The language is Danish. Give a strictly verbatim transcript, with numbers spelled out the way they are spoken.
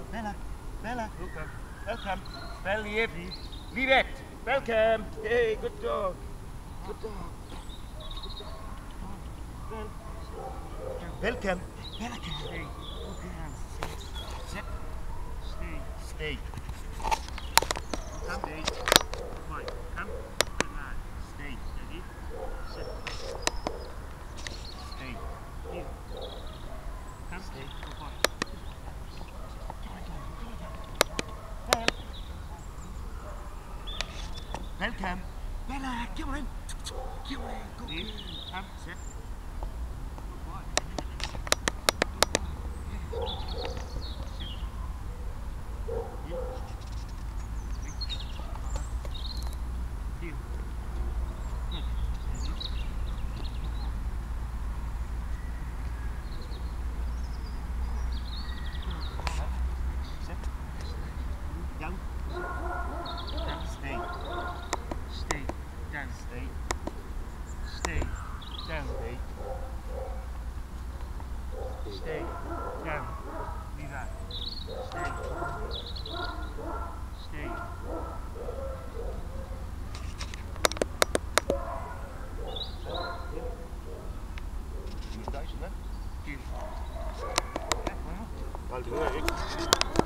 Bella, Bella, welcome. Belle here. Leave it. Welcome. Hey, good dog. Good dog. Good dog. Belle. Welcome. Bella, stay. Sit. Stay. Stay. Come. Stay. Come. Come. Stay. Steady. Sit. Stay. Here. Come. Stay. Good boy. Welcome. Bella, come on. Come on. Go. Come. Sit. Good boy. Here. Down. Down. Stay. Stay. Down. Stay. Stay. Down. Stay. Stay. Down. Leave that. Stay. Stay. Hier. Hier. Ja, well. Well, doe ik.